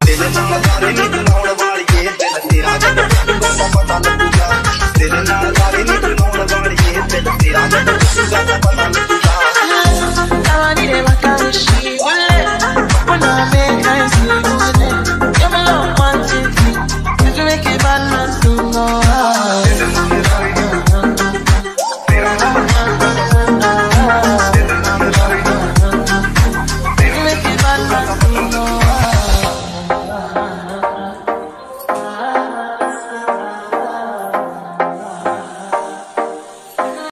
तेरे नाल सारे नी बनाउण वालिए दिल तेरा जद टूटूगा तां पता लगूगा तेरे नाल सारे नी बनाउण वालिए दिल तेरा जद टूटूगा तां पता लगूगा Nobody dey want to she will when I make I see you today. You're my love one thing, if you make it bad man to go. If you make it bad man to go.